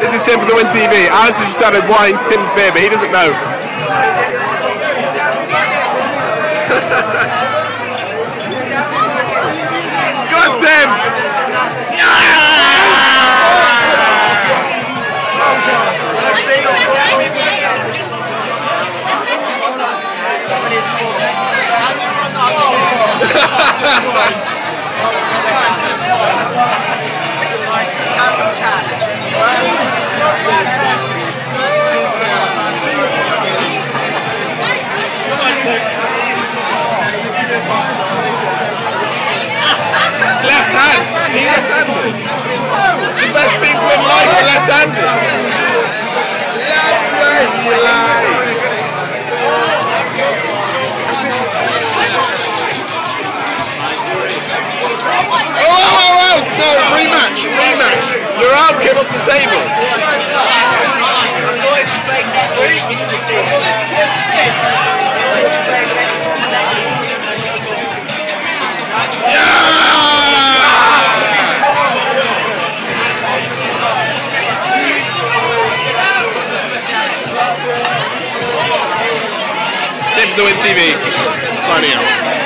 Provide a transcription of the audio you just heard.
This is Tim for the Win TV. Alice has just started wine Tim's beer, but he doesn't know. Go on, Tim! Left hand! He's left-handed! The best people in life are left-handed! That's where you lie! Oh! No, rematch! Your arm came off the table! Tim for the Win TV, signing out.